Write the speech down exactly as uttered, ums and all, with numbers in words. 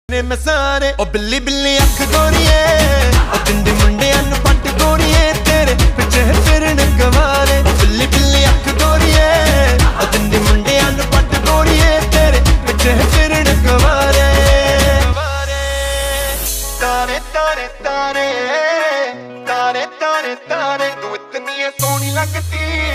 ने मैं सारे ओ बिल्ली बिल्ली अख गोरिए ओ दिंदी मुंडियां नु पट गोरिए तेरे पिछे फिरन गवारे ओ बिल्ली बिल्ली अख गोरिए ओ दिंदी मुंडियां नु पट गोरिए तेरे पिछे फिरन गवारे तारे तारे तारे तारे तारे तारे तू इतनी सोहनी लगती